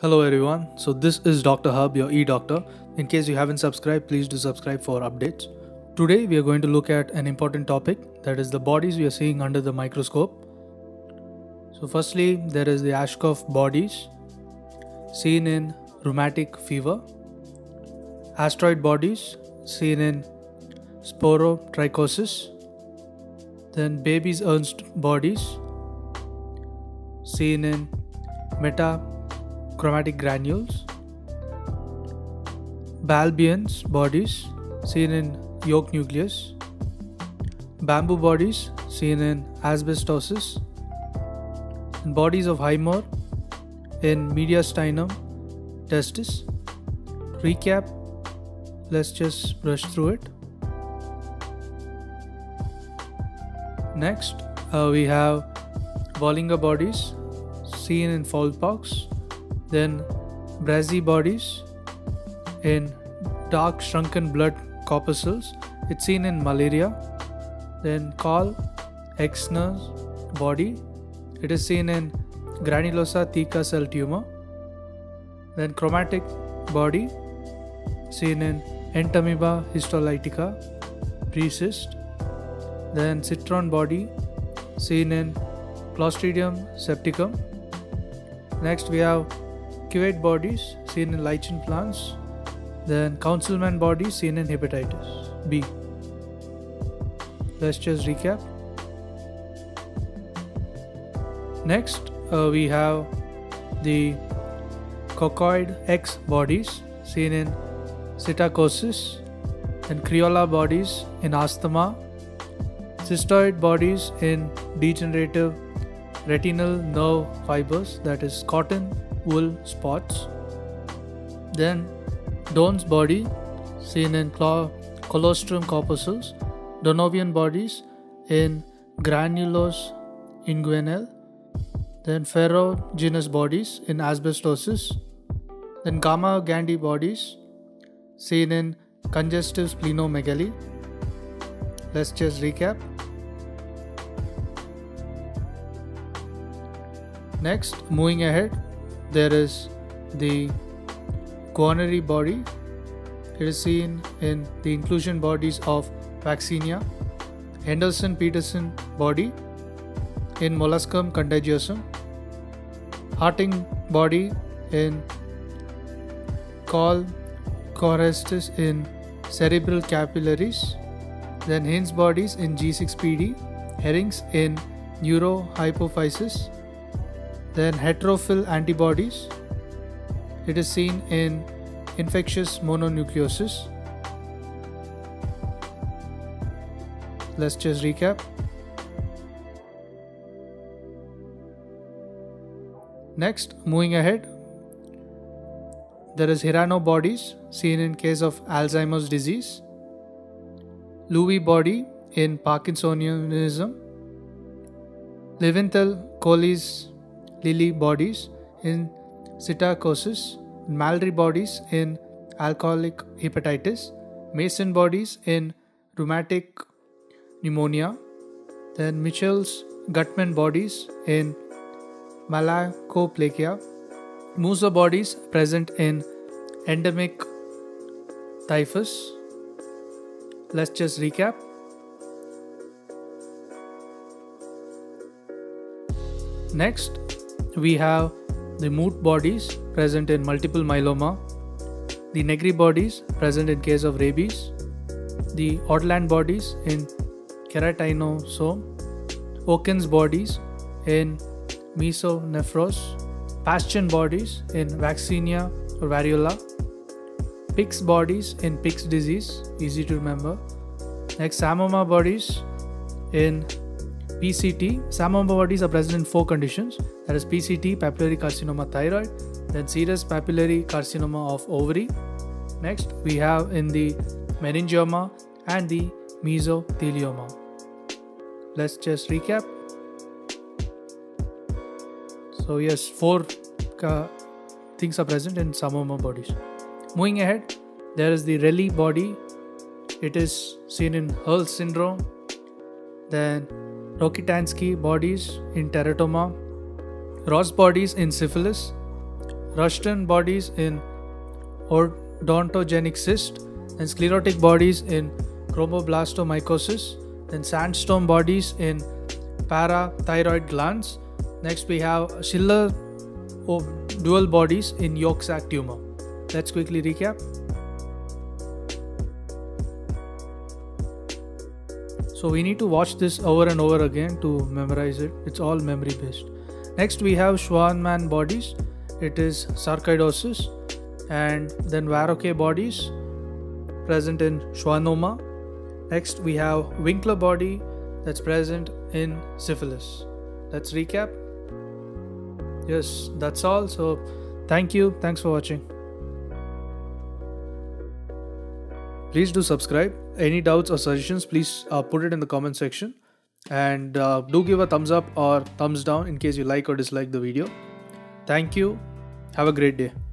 Hello everyone. So this is Dr. Hub, your e-doctor. In case you haven't subscribed, please do subscribe for updates. Today we are going to look at an important topic, that is the bodies we are seeing under the microscope. So firstly, there is the Ashkoff bodies seen in rheumatic fever. Asteroid bodies seen in sporotrichosis. Then Babies Ernst bodies seen in metachromatic granules. Balbians bodies seen in yolk nucleus. Bamboo bodies seen in asbestosis. And bodies of Highmore in mediastinum testis. Recap, let's just brush through it. Next, we have Bollinger bodies seen in fowlpox. Then Brazzi bodies in dark shrunken blood corpuscles. It's seen in malaria. Then Karl Exner's body. It is seen in granulosa theca cell tumor. Then chromatic body seen in Entamoeba histolytica precyst. Then citron body seen in Clostridium septicum. Next we have cuvette bodies seen in lichen plants. Then councilman body seen in hepatitis B. Let's just recap. Next we have the coccoid X bodies seen in psittacosis. Then Crayola bodies in asthma. Cystoid bodies in degenerative retinal nerve fibers, that is cotton wool spots. Then Doan's body seen in colostrum corpuscles. Donovan bodies in granulose inguinal. Then ferruginous bodies in asbestosis. Then gamma Gandhi bodies seen in congestive splenomegaly. Let's just recap. Next, moving ahead, there is the Guarneri body. It is seen in the inclusion bodies of Vaccinia. Henderson-Peterson body in Molluscum contagiosum. Harting body in Colchorestis in cerebral capillaries. Then Hinds bodies in G6PD. Herrings in neurohypophysis. Then heterophil antibodies. It is seen in infectious mononucleosis. Let's just recap. Next, moving ahead, there is Hirano bodies seen in case of Alzheimer's disease. Lewy body in Parkinsonism. Leventhal Colles Lilly bodies in psittacosis. Mallory bodies in alcoholic hepatitis. Mason bodies in rheumatic pneumonia. Then Mitchell's Gutman bodies in malakoplakia. Musa bodies present in endemic typhus. Let's just recap. Next, we have the Moot bodies present in multiple myeloma, the Negri bodies present in case of rabies, the Odland bodies in keratinosome, Oken's bodies in mesonephros, Paschen bodies in vaccinia or variola, Pick's bodies in Pick's disease, easy to remember. Next, Samoma bodies in PCT. Samoma bodies are present in 4 conditions, that is PCT, papillary carcinoma thyroid, then serous papillary carcinoma of ovary. Next, we have in the meningioma and the mesothelioma. Let's just recap. So yes, 4 things are present in Samoma bodies. Moving ahead, there is the Rayleigh body. It is seen in Hull syndrome. Then Rokitansky bodies in teratoma, Ross bodies in syphilis, Rushton bodies in odontogenic cyst, then sclerotic bodies in chromoblastomycosis, then sandstone bodies in parathyroid glands. Next we have Schiller dual bodies in yolk sac tumor. Let's quickly recap. So we need to watch this over and over again to memorize it. It's all memory based. Next we have Schwann-Mann bodies. It is sarcoidosis. And then Varroque bodies present in schwannoma. Next we have Winkler body that's present in syphilis. Let's recap. Yes, that's all. So thank you. Thanks for watching. Please do subscribe. Any doubts or suggestions, please put it in the comment section. And do give a thumbs up or thumbs down in case you like or dislike the video. Thank you. Have a great day.